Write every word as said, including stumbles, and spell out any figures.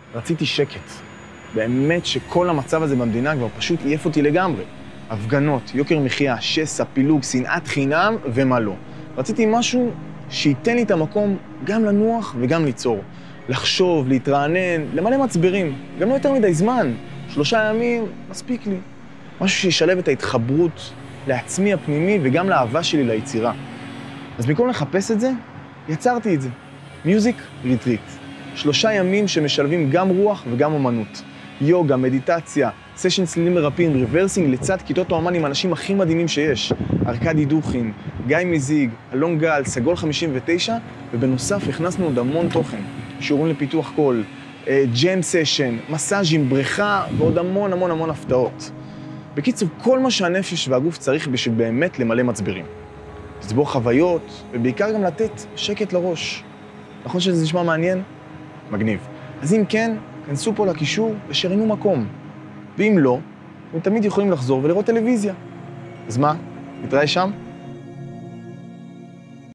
רציתי שקט. באמת שכל המצב הזה במדינה כבר פשוט עייף אותי לגמרי. הפגנות, יוקר מחיה, שסע, פילוג, שנאת חינם ומה לא. רציתי משהו שייתן לי את המקום גם לנוח וגם ליצור. לחשוב, להתרענן, למלא מצברים. גם לא יותר מדי זמן. שלושה ימים, מספיק לי. משהו שישלב את ההתחברות לעצמי הפנימי וגם לאהבה שלי ליצירה. אז במקום לחפש את זה, יצרתי את זה. מיוזיק ריטריט. שלושה ימים שמשלבים גם רוח וגם אומנות. יוגה, מדיטציה, סשן צלילים מרפאים, ריברסינג לצד כיתות האומן עם האנשים הכי מדהימים שיש. ארקדי דוכין, גיא מזיג, אלון גל, סגול חמישים ותשע, ובנוסף הכנסנו עוד המון תוכן. שיעורים לפיתוח קול, ג'ם סשן, מסאז'ים, בריכה ועוד המון המון המון הפתעות. בקיצור, כל מה שהנפש והגוף צריך בשביל באמת למלא מצברים. לצבור חוויות, ובעיקר גם לתת שקט לראש. נכון שזה נשמע מעניין? מגניב. אז אם כן, כנסו פה לקישור ושרינו מקום. ואם לא, אתם תמיד יכולים לחזור ולראות טלוויזיה. אז מה? נתראה שם?